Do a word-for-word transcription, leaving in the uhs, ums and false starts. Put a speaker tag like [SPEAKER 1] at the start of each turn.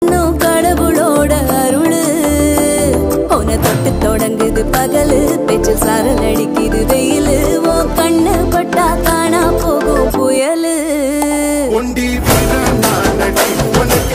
[SPEAKER 1] கடவுளோட அருளு உன தொட்டு தொடங்குது பகலு பேச்சு சாரல் அடிக்குது.